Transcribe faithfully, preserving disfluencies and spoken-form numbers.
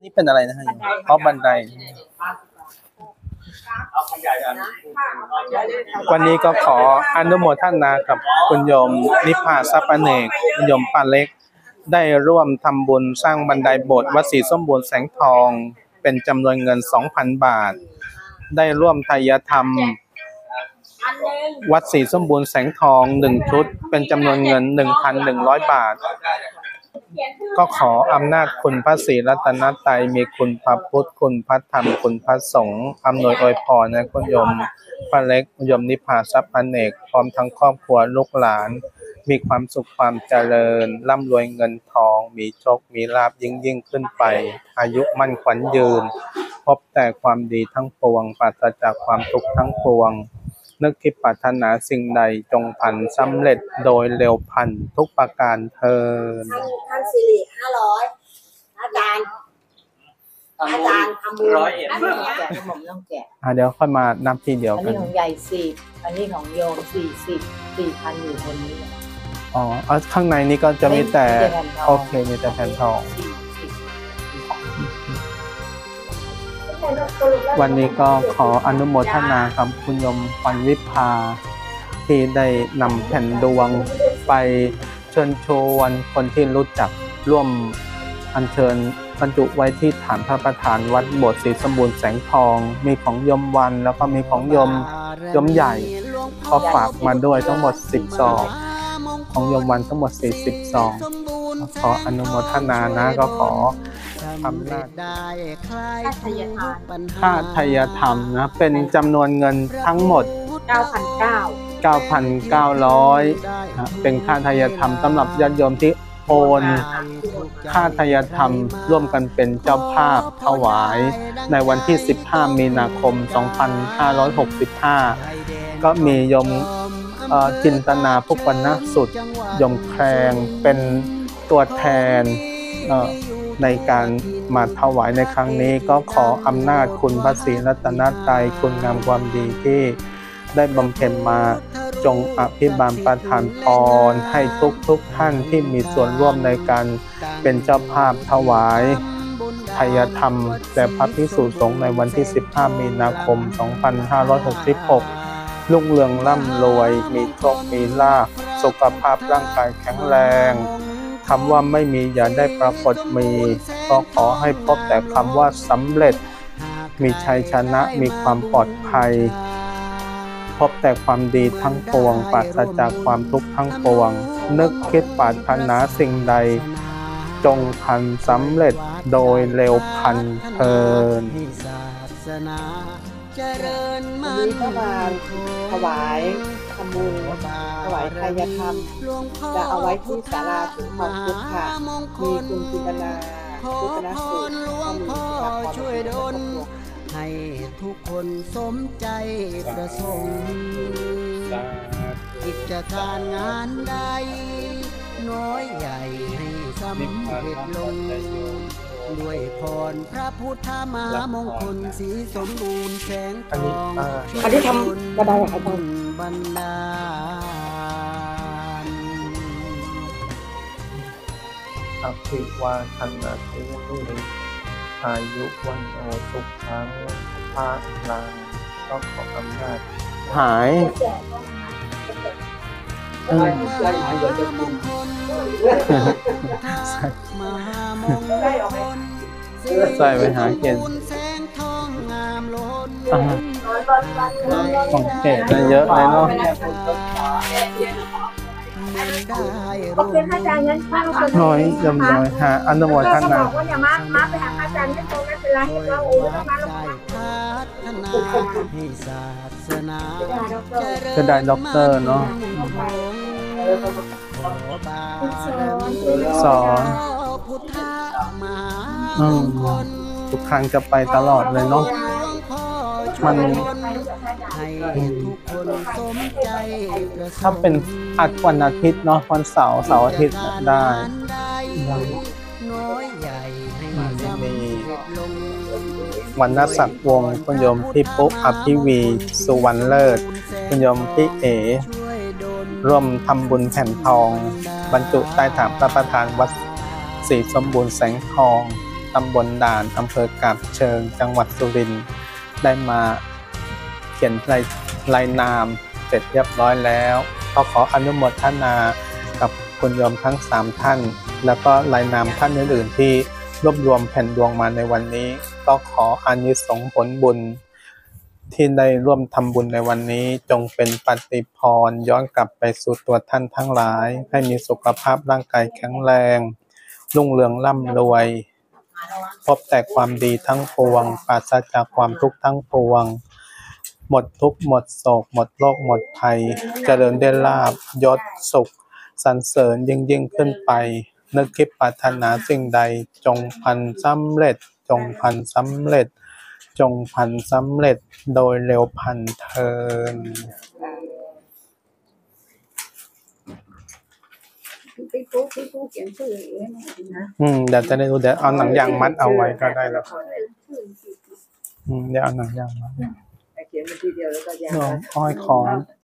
นี่เป็นอะไรนะฮะเพราะบันไดวันนี้ก็ขออนุโมทนากับคุณโยมนิพพาทรัพย์อเนกคุณโยมป้าเล็กได้ร่วมทำบุญสร้างบันไดโบสถ์วัดศรีสมบูรณ์แสงทองเป็นจำนวนเงิน สองพัน บาทได้ร่วมไทยธรรมวัดศรีสมบูรณ์แสงทองหนึ่งชุดเป็นจำนวนเงิน หนึ่งพันหนึ่งร้อย บาทก็ขออำนาจคุณพระศรีรัตนตรัยมีคุณพระพุทธคุณพระธรรมคุณพระสงฆ์อำนวยอวยพรนะคุณโยมป้าเล็กคุณโยมนิพพาทรัพย์อเนกพร้อมทั้งครอบครัวลูกหลานมีความสุขความเจริญร่ำรวยเงินทองมีโชคมีลาภยิ่งยิ่งขึ้นไปอายุมั่นขวัญยืนพบแต่ความดีทั้งปวงปราศจากความทุกข์ทั้งปวงนึกคิดปรารถนาสิ่งใดจงพันสำเร็จโดยเร็วพันทุกประการเทินท่านสิริห้าร้อยอาจารย์อาจารย์ทำบุญร้อยเอ็ดแกะผมต้องแกะอ่ะเดี๋ยวค่อยมานับทีเดียวกันอันนี้ของใหญ่สิบอันนี้ของโยมสี่สิบสี่พันอยู่คนนี้อ๋อเอาข้างในนี้ก็จะมีแต่โอเคมีแต่แผ่นทองวันนี้ก็ขออนุโมทนากับคุณโยมปันวิภาที่ได้นำแผ่นดวงไปเชิญชวนคนที่รู้จักร่วมอัญเชิญบรรจุไว้ที่ฐานพระประธานวัดโบสถ์ศรีสมบูรณ์แสงทองมีของโยมวันแล้วก็มีของโยมโยมใหญ่ก็ฝากมาด้วยทั้งหมดสิบซองของโยมวันทั้งหมดสี่สิบซองขออนุโมทนานะก็ขอทำหน้าค่าไทยธรรมค่าไทยธรรมนะเป็นจำนวนเงินทั้งหมดเก้าพันเก้าร้อยเก้าพันเก้าร้อยนะเป็นค่าไทยธรรมสำหรับญาติโยมที่โอนค่าไทยธรรมร่วมกันเป็นเจ้าภาพถวายในวันที่สิบห้ามีนาคมสองพันห้าร้อยหกสิบห้าก็มีโยมจินตนาพุกวรรณสุดโยมแครงเป็นตัวแทนในการมาถวายในครั้งนี้ก็ขออำนาจคุณพระศรีรัตนตรัยคุณงามความดีที่ได้บำเพ็ญมาจงอภิบาลประทานพรให้ทุกทุกท่านที่มีส่วนร่วมในการเป็นเจ้าภาพถวายไทยธรรมแด่พระภิกษุสงฆ์ในวันที่สิบห้ามีนาคมสองพันห้าร้อยหกสิบหกรุ่งเรืองร่ำรวยมีโชคมีลาภสุขภาพร่างกายแข็งแรงคำว่าไม่มีอย่าได้ปรากฏมีก็ขอให้พบแต่คำว่าสำเร็จมีชัยชนะมีความปลอดภัยพบแต่ความดีทั้งปวงปราศจากความทุกข์ทั้งปวงนึกคิดปรารถนาสิ่งใดจงพันสำเร็จโดยเร็วพันเทินวันนี้ก็มาถวายทำบุญถวายไทยธรรมจะเอาไว้ที่ศาลาถึงของพุทธค่ะมีคุณจินตนาพุทธนาสุขมีช่วยดลให้ทุกคนสมใจประสงค์กิจการงานใดน้อยใหญ่ให้สำเร็จลงด้วยพรพระพุทธมหามงคลสีสมบูรณ์แสงทองอันนี้ทำบันไดอะไรบ้างบันดาลอภิวาทนาเทวุนิอายุวันโอสุขังภาลังก็ขออำนาจหายเออใส่ใส่ไปหาเกณฑ์ของเกณฑ์เยอะเลยเนาะโอเคอาจารย์งั้นถ้าเราคนน้อยจำน้อยหาอนุโมทนาว่าอย่ามามาไปหาอาจารย์ไม่ตรงไม่เป็นไรเราโอ้ยมาแล้วจะได้ด็อกเตอร์เนาะสอนอืมทุกครั้งจะไปตลอดเลยเนาะมันถ้าเป็นอัดวันอาทิตย์เนาะวันเสาร์เสาร์อาทิตย์ได้มีวรรณศักดิ์วงศ์คุณโยมพี่ปุ๊กอภิวีสุวรรณเลิศคุณโยมพี่เอร่วมทำบุญแผ่นทองบรรจุใต้ฐานพระประธานวัดศรีสมบูรณ์แสงทองตำบลด่านอำเภอกาบเชิงจังหวัดสุรินทร์ได้มาเขียนรายรายนามเสร็จเรียบร้อยแล้วก็ขออนุโมทนากับคุณโยมทั้งสามท่านแล้วก็รายนามท่านอื่นๆที่รวบรวมแผ่นดวงมาในวันนี้ก็ขออานิสงส์ผลบุญที่ได้ร่วมทำบุญในวันนี้จงเป็นปฏิพรย้อนกลับไปสู่ตัวท่านทั้งหลายให้มีสุขภาพร่างกายแข็งแรงรุ่งเรืองร่ำรวยพบแต่ความดีทั้งปวงปราศจากความทุกข์ทั้งปวงหมดทุกข์หมดโศกหมดโรคหมดภัยเจริญได้ลาภยศสุขสรรเสริญยิ่งยิ่งขึ้นไปนึกคิดปรารถนาสิ่งใดจงพันสำเร็จจงพันสำเร็จจงพันสำเร็จโดยเร็วพันเทินพี่ปุ๊กพี่ปุ๊กเขียนชื่อไว้หน่อยนะอืมเดี๋ยวจะได้รู้เดี๋ยวเอาหนังยางมัดเอาไว้ก็ได้แล้วอืมเดี๋ยวเอาหนังยางมัดเขียนเป็นทีเดียวแล้วก็ยาวน้องอ้อยขอ